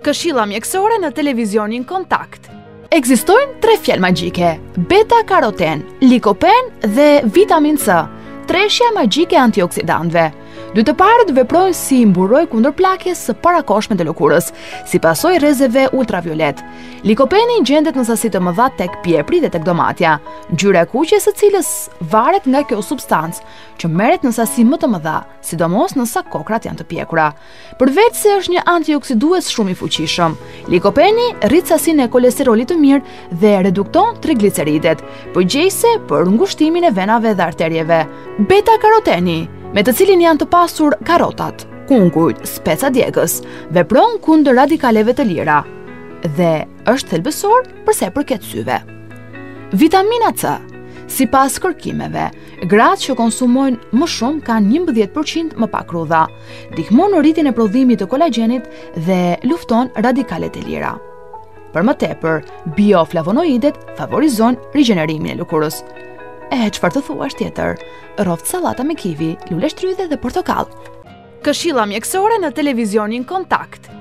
Këshilla mjekësore në televizionin Kontakt. Ekzistojnë 3 fjalë magjike: beta-karoten, likopen dhe vitamin C, treshja magjike e antioksidantëve. 2 të parët veprojnë si mburoj kundër plakjes së parakohshme të lëkurës, si pasojë rrezeve ultraviolet. Likopeni gjendet në sasi të mëdha tek pjepri dhe tek domatja, ngjyra e kuqe së cilës varet nga kjo substancë, që merret në sasi më të mëdha, sidomos nëse kokrat janë të pjekura. Përveç se është një antioksidues shumë i fuqishëm, likopeni rrit sasinë e kolesterolit të mirë dhe redukton trigliceridet, përgjegjëse për ngushtimin e venave dhe arterieve. Beta-karoteni, me të cilin janë të pasur karotat, kungujt, speca djegës, vepron kundër radikaleve të lira dhe është thelbësor përsa i përket syve. Vitamina C. Sipas kërkimeve, gratë që konsumojnë më shumë kanë 11% më pak rrudha, ndihmon në rritjen e prodhimit të kolagjenit dhe lufton radikalet e lira. Për më tepër, bioflavonoidet favorizojnë rigjenerimin e lëkurës. Çfarë të thuash tjetër? Rroft sallata me kivi, lule shtrydhe dhe portokall. Këshilla mjekësore në televizionin Kontakt.